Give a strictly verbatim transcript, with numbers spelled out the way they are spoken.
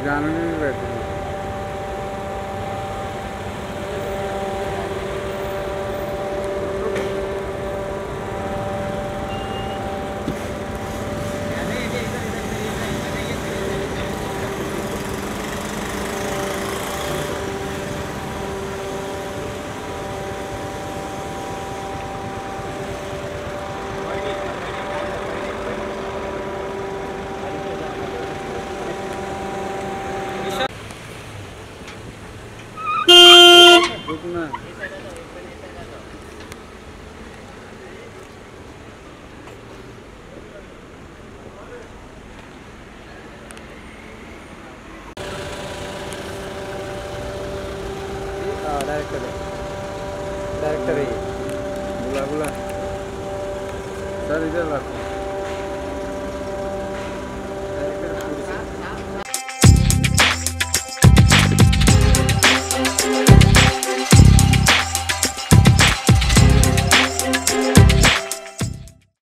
जानवी भी बैठी है। रुकना डायरेक्टर है डायरेक्टर है ये बुला बुला सर इधर रखो।